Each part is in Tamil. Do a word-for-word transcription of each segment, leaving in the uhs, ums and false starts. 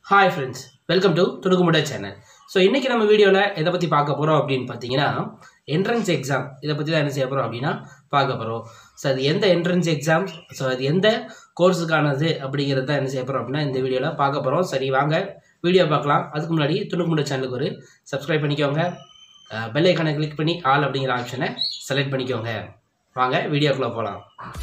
Hi friends, welcome to Thunukumootai channel. So இன்னைக்கு நம்ம வீடியோல எதை பத்தி பார்க்க போறோம் அப்படினு பாத்தீங்கன்னா entrance exam இத பத்தி தான் என்ன செய்ய போறோம் அப்படினா பார்க்க போறோம். சோ அது எந்த entrance exam சோ அது எந்த கோர்ஸ்க்கானது அப்படிங்கறத என்ன செய்ய போறோம் அப்படினா இந்த வீடியோல பார்க்க போறோம். சரி வாங்க வீடியோ பார்க்கலாம். அதுக்கு முன்னாடி Thunukumootai சேனலுக்கு ஒரு Subscribe பண்ணிக்கோங்க. பெல் ஐகானை கிளிக் பண்ணி ஆல் அப்படிங்கற ஆப்ஷனை செலக்ட் பண்ணிக்கோங்க. வாங்க வீடியோக்குள்ள போலாம்.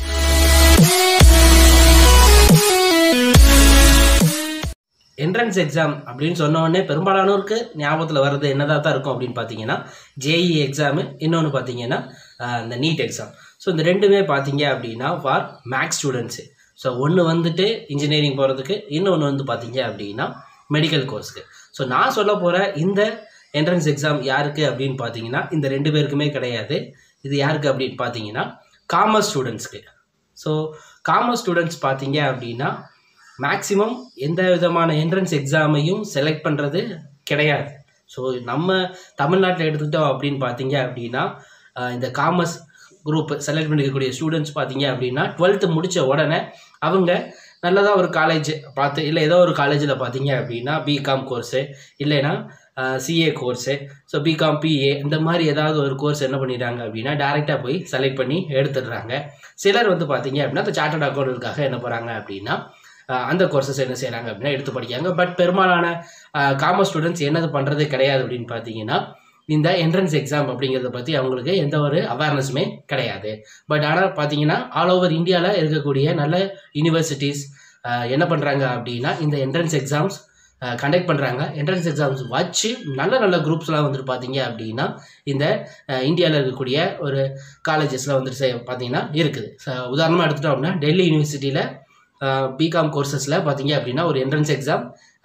Entrance exam அப்படினு சொன்ன உடனே பெரும்பாலானோருக்கு ஞாபகத்துல வரது என்னதா தான் இருக்கும் அப்படினு பாத்தீங்கன்னா J E E exam இன்னொன்னு பாத்தீங்கன்னா இந்த NEET exam. சோ இந்த ரெண்டுமே பாத்தீங்க அப்படினா for max students. சோ ஒன்னு வந்துட்டு இன்ஜினியரிங் போறதுக்கு இன்னொன்னு வந்து பாத்தீங்க அப்படினா மெடிக்கல் கோர்ஸ்க்கு. சோ நான் சொல்ல போற இந்த entrance exam யாருக்கு அப்படினு பாத்தீங்கன்னா இந்த ரெண்டு பேருக்குமே கிடையாது. இது யாருக்கு அப்படினு பாத்தீங்கன்னா காமர்ஸ் ஸ்டூடண்ட்ஸ்க்கு. சோ காமர்ஸ் ஸ்டூடண்ட்ஸ் பாத்தீங்க அப்படினா maximum எந்த விதமான என்ட்ரன்ஸ் எக்ஸாமையும் செலக்ட் பண்றது கிடையாது. ஸோ நம்ம தமிழ்நாட்டில் எடுத்துக்கிட்டோம் அப்படின்னு பார்த்தீங்க அப்படின்னா இந்த காமர்ஸ் குரூப் செலக்ட் பண்ணிக்கக்கூடிய ஸ்டூடெண்ட்ஸ் பார்த்தீங்க அப்படின்னா டுவெல்த்து முடித்த உடனே அவங்க நல்லதாக ஒரு காலேஜ் பார்த்து இல்லை ஏதோ ஒரு காலேஜில் பார்த்தீங்க அப்படின்னா பிகாம் கோர்ஸு இல்லைன்னா CA course so BCom BA இந்த மாதிரி ஏதாவது ஒரு கோர்ஸ் என்ன பண்ணிடுறாங்க அப்படின்னா டேரெக்டாக போய் செலக்ட் பண்ணி எடுத்துடுறாங்க. சிலர் வந்து பார்த்தீங்க அப்படின்னா இந்த சார்ட்டர்ட் அக்கௌண்ட்டுக்காக என்ன போகிறாங்க அப்படின்னா அந்த கோர்சஸ் என்ன செய்கிறாங்க அப்படின்னா எடுத்து படிக்காங்க. பட் பெரும்பாலான காமர்ஸ் ஸ்டூடெண்ட்ஸ் என்னது பண்ணுறது கிடையாது அப்படின்னு பார்த்தீங்கன்னா இந்த என்ட்ரன்ஸ் எக்ஸாம் அப்படிங்கிறத பற்றி அவங்களுக்கு எந்த ஒரு அவேர்னஸுமே கிடையாது. பட் ஆனால் பார்த்தீங்கன்னா ஆல் ஓவர் இந்தியாவில் இருக்கக்கூடிய நல்ல யூனிவர்சிட்டிஸ் என்ன பண்ணுறாங்க அப்படின்னா இந்த என்ட்ரன்ஸ் எக்ஸாம்ஸ் கண்டக்ட் பண்ணுறாங்க. என்ட்ரன்ஸ் எக்ஸாம்ஸ் வச்சு நல்ல நல்ல குரூப்ஸ்லாம் வந்துட்டு பார்த்தீங்க அப்படின்னா இந்த இந்தியாவில் இருக்கக்கூடிய ஒரு காலேஜஸில் வந்துட்டு பார்த்தீங்கன்னா இருக்குது. உதாரணமாக எடுத்துட்டோம் அப்படின்னா டெல்லி யூனிவர்சிட்டியில் பிகாம் கோர்சஸில் பார்த்தீங்க அப்படின்னா ஒரு என்ட்ரன்ஸ் எக்ஸாம்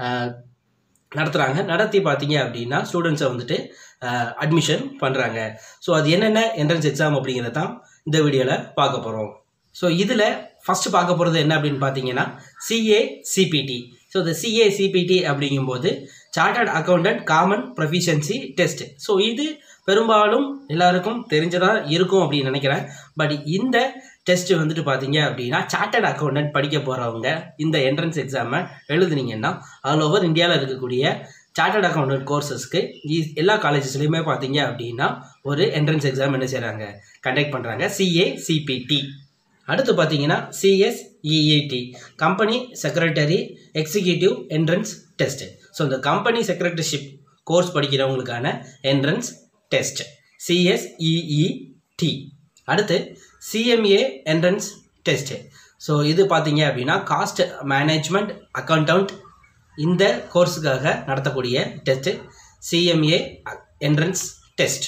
நடத்துகிறாங்க. நடத்தி பார்த்தீங்க அப்படின்னா ஸ்டூடெண்ட்ஸை வந்துட்டு அட்மிஷன் பண்ணுறாங்க. ஸோ அது என்னென்ன என்ட்ரன்ஸ் எக்ஸாம் அப்படிங்கிறத தான் இந்த வீடியோவில் பார்க்க போகிறோம். ஸோ இதில் ஃபஸ்ட்டு பார்க்க போகிறது என்ன அப்படின்னு பார்த்தீங்கன்னா சிஏ சிபிடி. ஸோ இந்த சிஏ சிபிடி அப்படிங்கும்போது chartered accountant common proficiency test. So இது பெரும்பாலும் எல்லாருக்கும் தெரிஞ்சதாக இருக்கும் அப்படின்னு நினைக்கிறேன். பட் இந்த டெஸ்ட் வந்துட்டு பார்த்தீங்க அப்படின்னா சார்ட்டர்ட் அக்கௌண்டன்ட் படிக்க போகிறவங்க இந்த என்ட்ரன்ஸ் எக்ஸாமை எழுதுனீங்கன்னா ஆல் ஓவர் இந்தியாவில் இருக்கக்கூடிய சார்ட்டர்ட் அக்கௌண்டன்ட் கோர்சஸ்க்கு எல்லா காலேஜஸ்லையுமே பார்த்தீங்க அப்படின்னா ஒரு என்ட்ரன்ஸ் எக்ஸாம் என்ன செய்கிறாங்க கண்டக்ட் பண்ணுறாங்க சிஏ சிபிடி. அடுத்து பார்த்தீங்கன்னா CSEET company secretary executive entrance test. So இந்த கம்பெனி செக்ரட்டரிஷிப் கோர்ஸ் படிக்கிறவங்களுக்கான என்ட்ரன்ஸ் டெஸ்ட் சிஎஸ்இஇடி. அடுத்து சிஎம்ஏ என்ட்ரன்ஸ் டெஸ்ட். ஸோ இது பார்த்தீங்க அப்படின்னா காஸ்ட் மேனேஜ்மெண்ட் அக்கௌண்டன்ட் இந்த கோர்ஸுக்காக நடத்தக்கூடிய test CMA entrance test.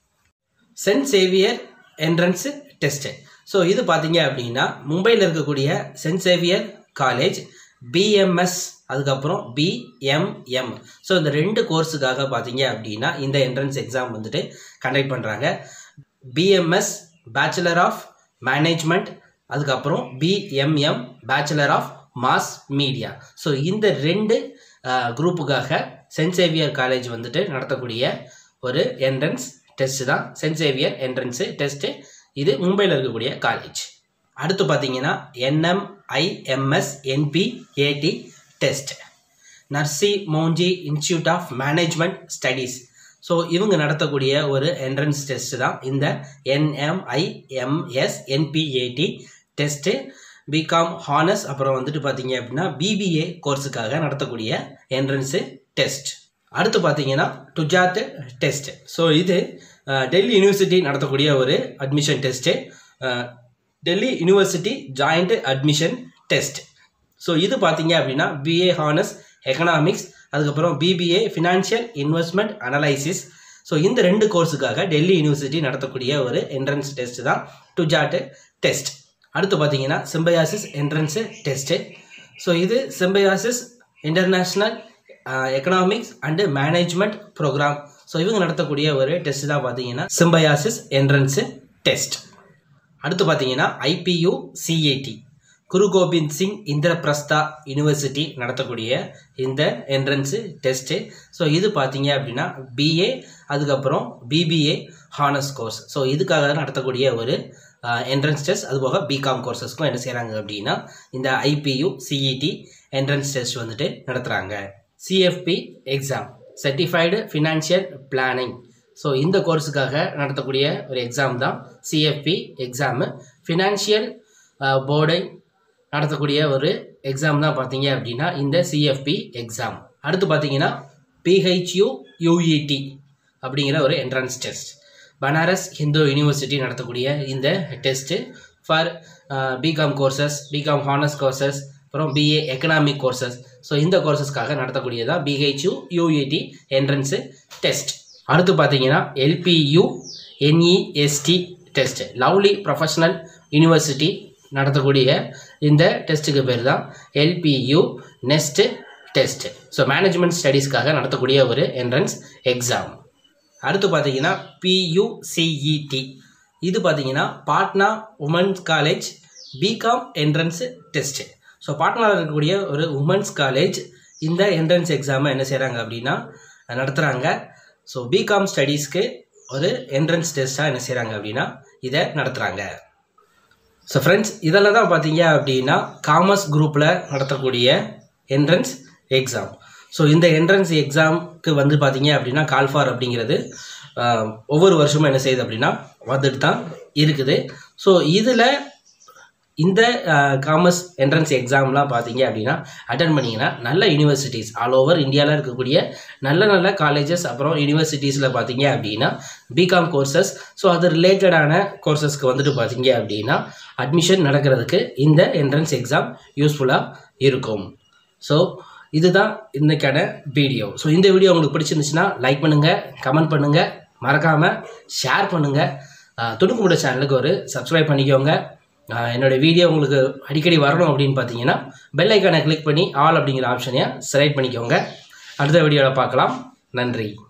Saint Xavier entrance test. So இது பார்த்தீங்க அப்படின்னா மும்பையில் இருக்கக்கூடிய சென்ட் சேவியர் காலேஜ் பிஎம்எஸ் அதுக்கப்புறம் பிஎம்எம். ஸோ இந்த ரெண்டு கோர்ஸுக்காக பார்த்தீங்க அப்படின்னா இந்த என்ட்ரன்ஸ் எக்ஸாம் வந்துட்டு கண்டக்ட் பண்ணுறாங்க. பிஎம்எஸ் பேச்சுலர் ஆஃப் மேனேஜ்மெண்ட் அதுக்கப்புறம் BMM bachelor of mass media. So இந்த ரெண்டு குரூப்புக்காக சென்ட் சேவியர் காலேஜ் வந்துட்டு நடத்தக்கூடிய ஒரு என்ட்ரன்ஸ் டெஸ்ட் தான் சென்ட் சேவியர் என்ட்ரன்ஸு டெஸ்ட்டு. இது மும்பையில் இருக்கக்கூடிய காலேஜ். அடுத்து பார்த்தீங்கன்னா என்எம்ஐஎம்எஸ் என்பிஏடி test Narsee Monjee institute of management studies. So இவங்க நடத்தக்கூடிய ஒரு என்ட்ரன்ஸ் டெஸ்ட் தான் இந்த NMIMS NPAT test. BCom honours அப்புறம் வந்துட்டு பார்த்தீங்க அப்படின்னா பிபிஏ கோர்ஸுக்காக நடத்தக்கூடிய என்ட்ரன்ஸு டெஸ்ட். அடுத்து பார்த்தீங்கன்னா டுஜாத் டெஸ்ட். ஸோ இது டெல்லி யூனிவர்சிட்டி நடத்தக்கூடிய ஒரு admission test Delhi university joint admission test. So இது பார்த்தீங்க அப்படின்னா பிஏ ஹானர்ஸ் எக்கனாமிக்ஸ் அதுக்கப்புறம் BBA financial investment analysis. So இந்த ரெண்டு கோர்ஸுக்காக டெல்லி யூனிவர்சிட்டி நடத்தக்கூடிய ஒரு என்ட்ரன்ஸ் டெஸ்ட் தான் டுஜாட் டெஸ்ட். அடுத்து பார்த்தீங்கன்னா சிம்பயாசிஸ் என்ட்ரன்ஸு டெஸ்ட்டு. ஸோ இது Symbiosis international economics and management programme. So இவங்க நடத்தக்கூடிய ஒரு டெஸ்ட் தான் பார்த்தீங்கன்னா சிம்பயாசிஸ் என்ட்ரன்ஸு டெஸ்ட். அடுத்து பார்த்தீங்கன்னா IPU CAT Guru Gobind Singh Indraprastha university நடத்தக்கூடிய இந்த என்ட்ரன்ஸு டெஸ்ட்டு. ஸோ இது பார்த்தீங்க அப்படின்னா பிஏ அதுக்கப்புறம் பிபிஏ ஹானர்ஸ் கோர்ஸ். ஸோ இதுக்காக நடத்தக்கூடிய ஒரு என்ட்ரன்ஸ் டெஸ்ட். அதுபோக பிகாம் கோர்சஸ்க்கும் என்ன செய்கிறாங்க அப்படின்னா இந்த ஐபியு சிஇடி என்ட்ரன்ஸ் டெஸ்ட் வந்துட்டு நடத்துகிறாங்க. CFP exam, certified financial planning. So இந்த கோர்ஸுக்காக நடத்தக்கூடிய ஒரு எக்ஸாம் தான் சிஎஃப்பி எக்ஸாமு. ஃபினான்ஷியல் போர்டை நடத்தக்கூடிய ஒரு எக்ஸாம் தான் பார்த்தீங்க அப்படின்னா இந்த சிஎஃப்பி எக்ஸாம். அடுத்து பார்த்தீங்கன்னா பிஹெச்யூ யூஇடி அப்படிங்கிற ஒரு entrance test. Banaras Hindu university நடத்தக்கூடிய இந்த test for BCom courses, BCom honours courses, அப்புறம் பிஏ எக்கனாமிக் கோர்சஸ். ஸோ இந்த கோர்சஸ்க்காக நடத்தக்கூடியதான் பிஹெச்யூ யூஇடி என்ட்ரன்ஸு டெஸ்ட். அடுத்து பார்த்தீங்கன்னா LPU NEST test, lovely professional university நடத்தக்கூடிய இந்த டெஸ்ட்டுக்கு பேர் தான் LPU NEST test. So management ஸ்டடீஸ்க்காக நடத்தக்கூடிய ஒரு என்ட்ரன்ஸ் எக்ஸாம். அடுத்து பார்த்தீங்கன்னா பியூசிஇடி, இது பார்த்தீங்கன்னா Patna women's college BCom entrance test. So பாட்னாவில் இருக்கக்கூடிய ஒரு உமன்ஸ் காலேஜ் இந்த என்ட்ரன்ஸ் எக்ஸாமை என்ன செய்கிறாங்க அப்படின்னா நடத்துகிறாங்க. ஸோ பிகாம் ஸ்டடீஸ்க்கு ஒரு என்ட்ரன்ஸ் டெஸ்ட்டாக என்ன செய்கிறாங்க அப்படின்னா இதை நடத்துகிறாங்க. ஸோ ஃப்ரெண்ட்ஸ், இதெல்லாம் தான் பார்த்தீங்க அப்படின்னா காமர்ஸ் குரூப்பில் நடத்தக்கூடிய என்ட்ரன்ஸ் எக்ஸாம். ஸோ இந்த என்ட்ரன்ஸ் எக்ஸாமுக்கு வந்து பார்த்தீங்க அப்படின்னா கால்ஃபார் அப்படிங்கிறது ஒவ்வொரு வருஷமும் என்ன செய்யுது அப்படின்னா வந்துட்டு தான் இருக்குது. ஸோ இதில் இந்த காமர்ஸ் என்ட்ரன்ஸ் எக்ஸாம்லாம் பார்த்தீங்க அப்படின்னா அட்டன் பண்ணிங்கன்னா நல்ல யூனிவர்சிட்டிஸ் ஆல் ஓவர் இந்தியாவில் இருக்கக்கூடிய நல்ல நல்ல காலேஜஸ் அப்புறம் யூனிவர்சிட்டிஸில் பார்த்தீங்க அப்படின்னா பிகாம் கோர்சஸ், ஸோ அது ரிலேட்டடான கோர்சஸ்க்கு வந்துட்டு பார்த்தீங்க அப்படின்னா அட்மிஷன் நடக்கிறதுக்கு இந்த என்ட்ரன்ஸ் எக்ஸாம் யூஸ்ஃபுல்லாக இருக்கும். ஸோ இதுதான் இன்றைக்கான வீடியோ. ஸோ இந்த வீடியோ உங்களுக்கு பிடிச்சிருந்துச்சுன்னா லைக் பண்ணுங்கள், கமெண்ட் பண்ணுங்கள், மறக்காமல் ஷேர் பண்ணுங்கள். துணுக்குமுடை சேனலுக்கு ஒரு சப்ஸ்கிரைப் பண்ணிக்கோங்க. என்னோடய வீடியோ உங்களுக்கு அடிக்கடி வரணும் அப்படின்னு பார்த்தீங்கன்னா பெல் ஐக்கானை கிளிக் பண்ணி ஆல் அப்படிங்கிற ஆப்ஷனையை செலக்ட் பண்ணிக்கோங்க. அடுத்த வீடியோவில் பார்க்கலாம். நன்றி.